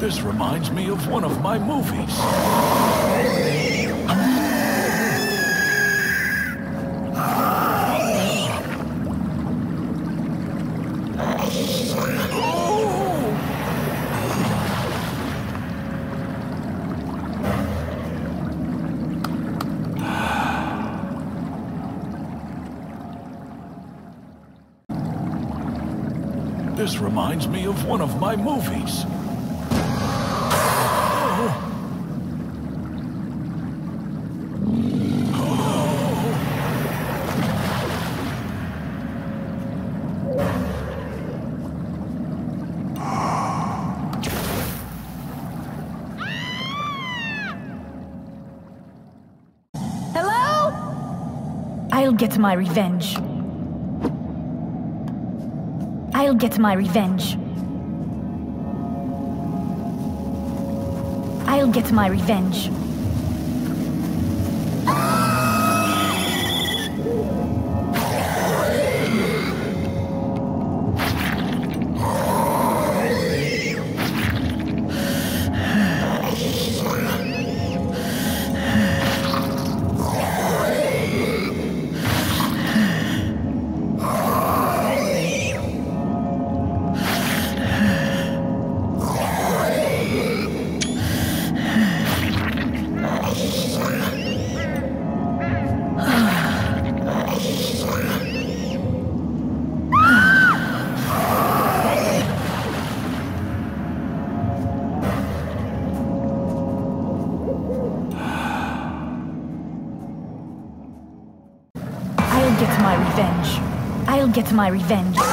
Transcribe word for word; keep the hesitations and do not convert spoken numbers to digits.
This reminds me of one of my movies. This reminds me of one of my movies. Hello? I'll get my revenge. I'll get my revenge. I'll get my revenge. I'll get my revenge. I'll get my revenge.